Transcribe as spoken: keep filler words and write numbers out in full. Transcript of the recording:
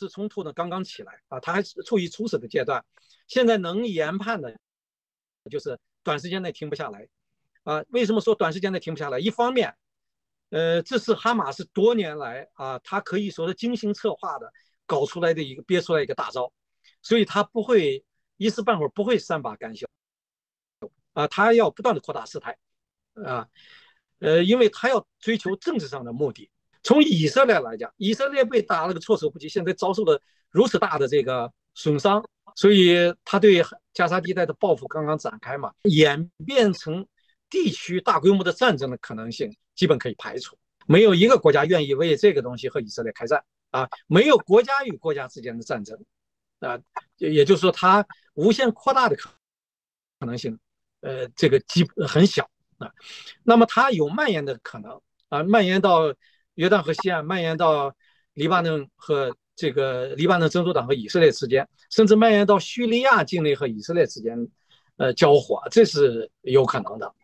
时冲突呢刚刚起来啊，它还是处于初始的阶段。现在能研判的，就是短时间内停不下来啊。为什么说短时间内停不下来？一方面，呃，这是哈马斯多年来啊，他可以说是精心策划的搞出来的一个憋出来一个大招，所以他不会一时半会儿不会善罢甘休啊，他要不断的扩大事态啊，呃，因为他要追求政治上的目的。从以色列来讲，以色列被打了个措手不及，现在遭受了如此大的这个损伤，所以他对加沙地带的报复刚刚展开嘛，演变成地区大规模的战争的可能性基本可以排除。没有一个国家愿意为这个东西和以色列开战啊，没有国家与国家之间的战争啊，也就是说，它无限扩大的可能性，呃，这个基很小啊。那么它有蔓延的可能啊，蔓延到约旦河西岸，蔓延到黎巴嫩和这个黎巴嫩真主党和以色列之间，甚至蔓延到叙利亚境内和以色列之间，呃，交火，这是有可能的。